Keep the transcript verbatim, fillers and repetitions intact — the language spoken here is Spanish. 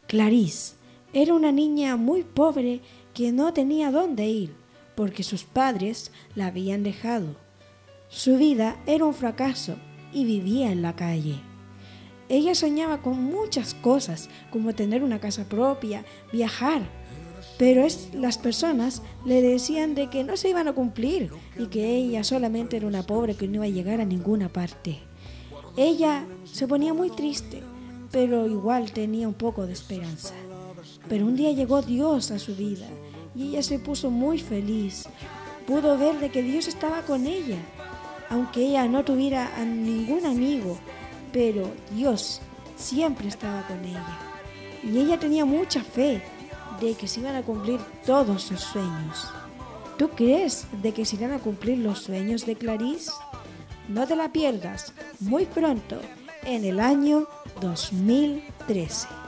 Clarice era una niña muy pobre que no tenía dónde ir porque sus padres la habían dejado. Su vida era un fracaso y vivía en la calle. Ella soñaba con muchas cosas, como tener una casa propia, viajar, pero es, las personas le decían de que no se iban a cumplir y que ella solamente era una pobre que no iba a llegar a ninguna parte. Ella se ponía muy triste, pero igual tenía un poco de esperanza. Pero un día llegó Dios a su vida y ella se puso muy feliz. Pudo ver de que Dios estaba con ella, aunque ella no tuviera a ningún amigo, pero Dios siempre estaba con ella. Y ella tenía mucha fe de que se iban a cumplir todos sus sueños. ¿Tú crees de que se irán a cumplir los sueños de Clarice? No te la pierdas muy pronto, en el año dos mil trece.